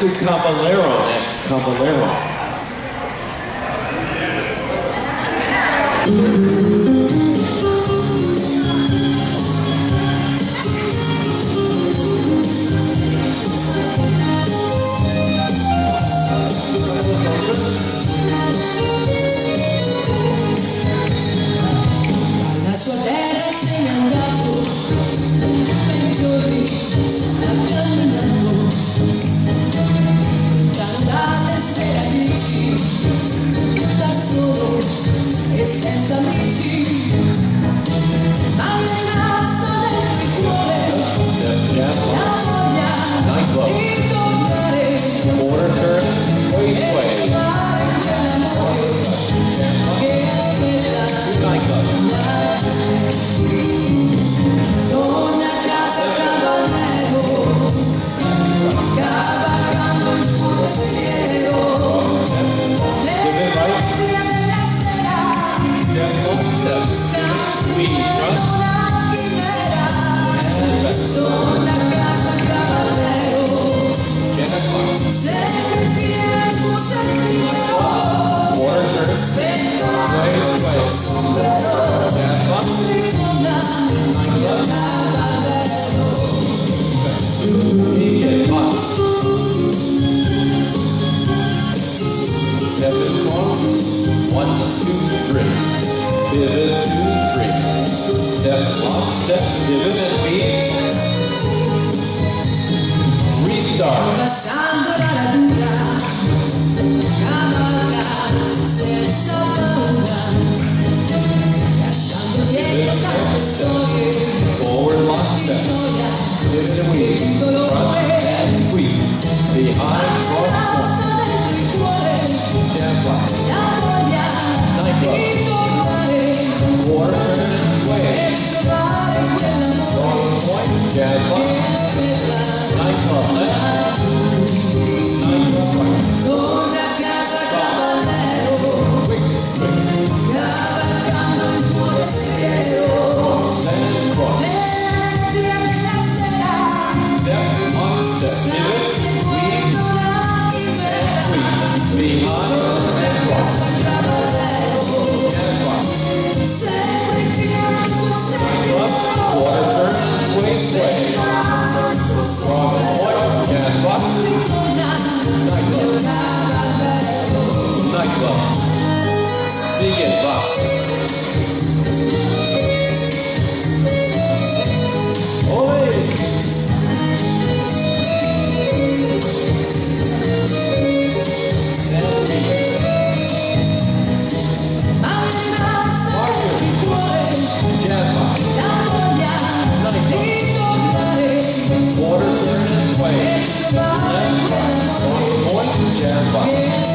to Caballero next. Caballero. La sua terra se n'è andato, per giorni la camminavo, lontano dalle sue radici, da solo e senza amici, ma mi è rimasta dentro il cuore la voglia di tornare e trovare quell'amore che aspetta. Torna a casa Caballero, cavalcando il tuo pensiero, l'energia della sera, stanzi una chimera. Torna a casa Caballero, segui il tuo sentiero, sento il tuo sombrero. Pivot and beat. Restart. Passando la radura, cavalca senza paura, lasciando dietro tante storie, Forward lockstep. Pivot and weave. Front and sweep. Behind cross point. Jab lock. Night lock. Quarter turn and sway. Jazz lock. Nice love left. Nice love right. Torna a casa Caballero, cavalcando il tuo pensiero, l'energia della sera, Step on step. Pivot, weave, and sweep. Behind and cross. Jazz lock. Quarter turn and sway. Cross point. Jazz lock. Night love. Night love. Begin lock. Oi! Quarter turn and sway. Left, point, jazz lock.